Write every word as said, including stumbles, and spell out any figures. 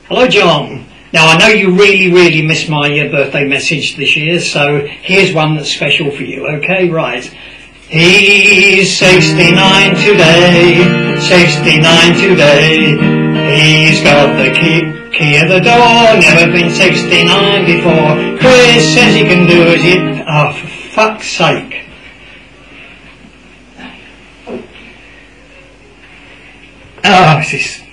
Hello, John. Now, I know you really, really missed my uh, birthday message this year, so here's one that's special for you, okay? Right. He's sixty-nine today, sixty-nine today. He's got the key, key of the door, never been sixty-nine before. Chris says he can do it. He, oh, for fuck's sake. Oh, this is...